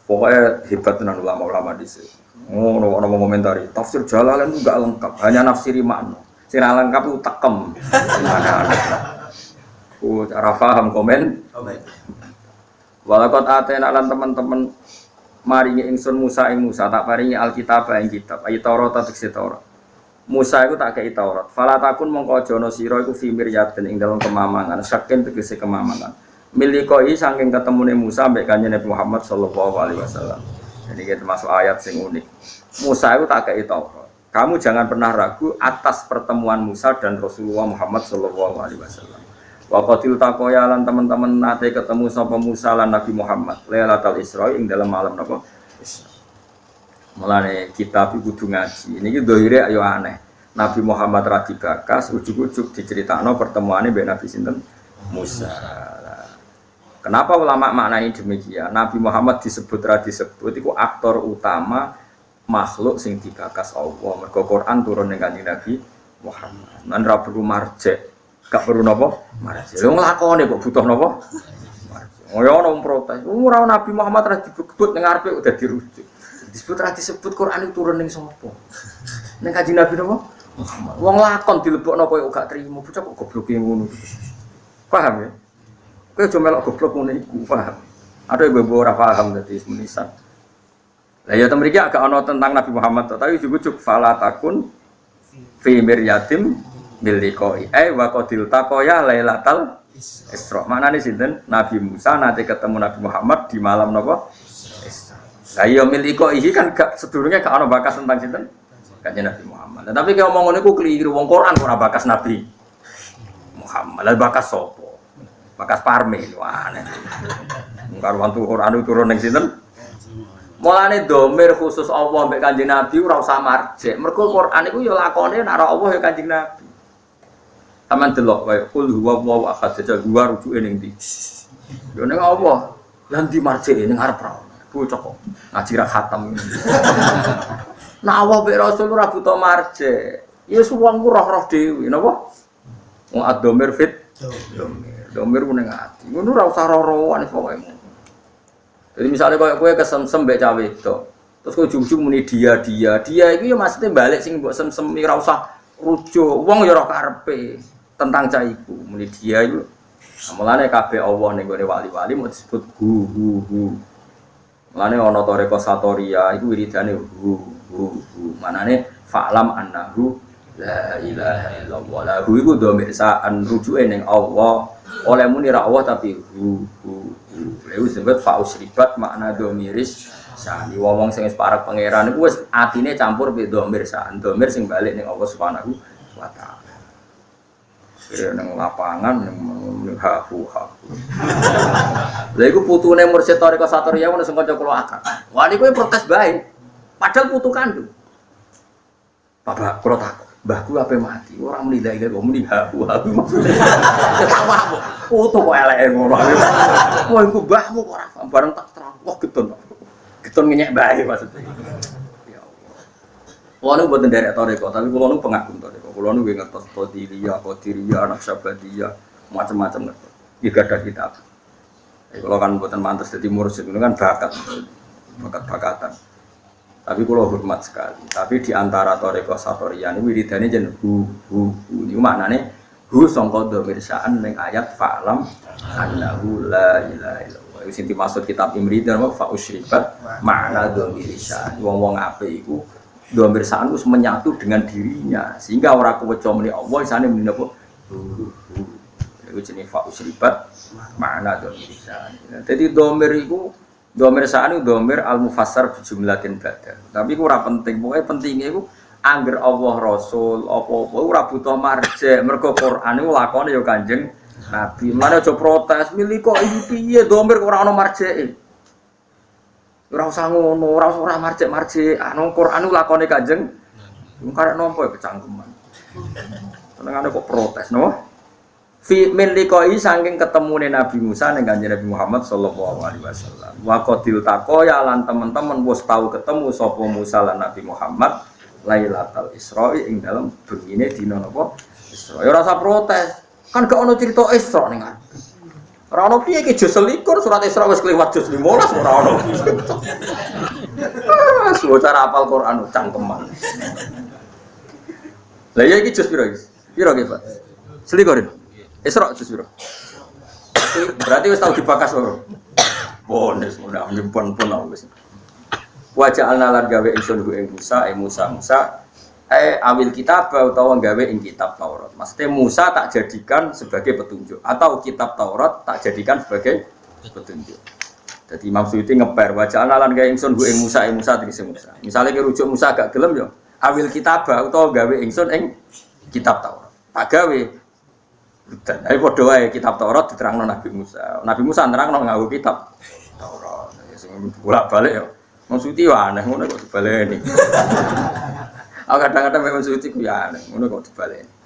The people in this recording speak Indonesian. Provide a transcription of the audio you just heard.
Pokoknya hebat tenan ulama-ulama di sini. Ono komentari tafsir Jalalain itu enggak lengkap, hanya nafsiri makna. Sing lengkap itu tekem. Cara paham komen. Walakot atena lan teman-teman maringi ingsun Musa ing Musa tak paringi Alkitab ing kitab ayat Taurat tekse Taurat. Musa iku tak kei Taurat. Fala takun mongko aja ana sira iku fi miryatin ing dalem kemamangan, saking tegese kemamangan. Milikoi saking ketemune Musa mbek kanjeng Nabi Muhammad sallallahu alaihi wasallam. Jadi kita termasuk ayat sing unik. Musa itu tak kei Taurat. Kamu jangan pernah ragu atas pertemuan Musa dan Rasulullah Muhammad sallallahu alaihi wasallam. Wa qatil taqoya lan teman-teman nate ketemu sapa Musa lan Nabi Muhammad Lailatul Isra ing dalam malam napa? Isra. Mulane kitab iku kudu ngaji. Niki dohire ayo aneh. Nabi Muhammad ra dibakas ujug-ujug diceritakno pertemuane mbek Nabi sinten? Musa. Kenapa ulama maknai demikian? Nabi Muhammad disebut iku aktor utama makhluk sing digagas Allah. Mergo Quran turun ning Kanjeng Nabi Muhammad. Lan ra perlu marjek, gak perlu napa? Marjek. Lho nglakone kok butuh napa? Marjek. Ngoyo ono protes. Ora Nabi Muhammad ra dibut ning ngarepe udah dirujuk. Disebut Quran itu turun ning sapa? Ning Kanjeng Nabi napa? Muhammad. Wong lakon dilebokno koyo gak trimo, bocah kok gobloke ngono. Paham ya? Kowe aja melok goblok ngene iku, paham. Ada ibu ora paham dadi menisan. Lah ya temriki agak ana tentang Nabi Muhammad tapi ujug-ujug fala takun fi miryatim bil liqa'i wa qadil taqoya lailatal Isra. Maknane sinten? Nabi Musa nate ketemu Nabi Muhammad di malam napa? Isra. Lah ya mil liqa'i kan gak sedurunge gak ana bakas tentang sinten? Kanjeng Nabi Muhammad. Tapi kaya omong ngono iku keliru. Wong Quran ora bakas Nabi Muhammad. Lah bakas sapa? Bakas parme lho aneh. Karuan Quran turun ning sinten? Mulane domir khusus Allah mbek Kanjeng Nabi ora usah marjek. Mergo Quran iku ya lakone nek Allah ya Kanjeng Nabi. Taman delok kaya kul huwallahu ahad saja dua rujuke ning ndi. Yo ning Allah. Lan di marjeke ning arep ra. Bocah kok ngaji ra khatam. Nek Allah mbek Rasul ora butuh marjek. Ya wong ku roh-roh dhewe napa? Wong ad-domir fit domir ku ning ati. Ngono ora usah roh-rohan pokoke. Jadi misalnya kowe kesemsem mbek cawe wedok. Terus kowe ujug-ujug muni dia iku ya maksudnya balik sing mbok semsemi ora usah rujuk. Wong ya ora karepe tentang cah iku. Muni dia iku. Mulane kabeh Allah ning gone wali-wali mau disebut hu. Mulane ana toreko satoria iku wiridane hu. Manane fa'lam annahu la ilaha illallah. Lahu iku dhamir sa'an rujuke ning Allah. Oleh muni ra Allah tapi hu. Lha disebut fausribat makna dhamiris sa'an. Wong sing wis parek pangeran iku wis atine campur be dhamir sa'an. Dhamir sing balik ning Allah Subhanahu wa taala. Kira nang lapangan ning hafu. Lha iku putune Mursyid Thariqah Satoriyah ono sing kanca kula akad. Wali kowe protes bae. Padahal putu kandung. Bapak kula takut. Mbahku ape mati, ora muni la ilaha muni hafu maksudnya. Tawamu. Putu kok eleke ngono. Wah iku mbahmu kok ora bareng tak terang. Wah gedon. Gedon ngenyek bae maksudnya. Ya Allah. Kulo mboten derek Thariqah, tapi kulo nu pengagum Thariqah. Kulo nu ngertos Qadiriyah, Naqsyabandiyah, macam-macam ngertos. Iki gadah kitab. Kulo kan mboten mantes dadi mursyid, itu kan bakat-bakatan. Tapi kalau hormat sekali. Tapi di antara Thariqah Satoriyah ini wiridane jen hu. Ini maknane hu sangka dhamir sa'an ning ayat fa'lam annahu la ilaha illallah. Iku sing dimaksud kitab Imrid napa fa usribat makna dhamir sa'an. Wong-wong apik iku dhamir sa'an wis menyatu dengan dirinya sehingga ora keweca muni Allah isane muni napa hu. Iku jenenge fa usribat makna dhamir sa'an. Dadi dhamir iku domir sa'an itu domir al-mufassar bijumlatin badal. Tapi itu ora penting. Pokoknya pentingnya itu angger Allah Rasul apa-apa ora butuh marjek. Mergo Quran itu lakone ya Kanjeng Nabi. Mane aja protes milih kok iki piye domir ora ana marjeke. Ora usah ngono, ora marjek-marjek. Anu Quran itu lakone Kanjeng. Wong karek nampa ya kecangkeman. Senengane kok protes no? Fi min liqai saking ketemune Nabi Musa ning Kanjeng Nabi Muhammad sallallahu alaihi wasallam. Wa qadil taqoya lan teman-teman wis tau ketemu sapa Musa lan Nabi Muhammad Lailatul Isra ing dalem bengine dina napa Isra. Ya ora usah protes. Kan gak ono cerita Isra ning ati. Ora ono piye iki juz 21 surat Isra wis kliwat juz 15 ora ono. Semua cara hafal Quran cangkeman. Lah ya iki juz piro iki? Piro iki, Pak? Selikorin. Isra juz piro? Berarti wis tau dibakas loro. Bones mudah nyimpen pun wis. Wajah lan gawe ingsun ku ing Musa, awil kitab utawa gawe ing kitab Taurat. Maksudnya Musa tak jadikan sebagai petunjuk atau kitab Taurat tak jadikan sebagai petunjuk. Jadi Imam Suyuti ngeper wajah lan gawe ingsun ku ing Musa tegese Musa. Misale ki rujuk Musa gak gelem yo, awil kitab utawa gawe ingsun ing kitab Taurat. Tak gawe. Dan ae padha wae kitab Taurat diterangno Nabi Musa. Nabi Musa nerangno nganggo kitab Taurat. Sing bolak-balik yo. Maksudnya ya aneh, ngono kok dibaleni. Aku kadang-kadang memang suci ku ya aneh, ngono kok dibaleni.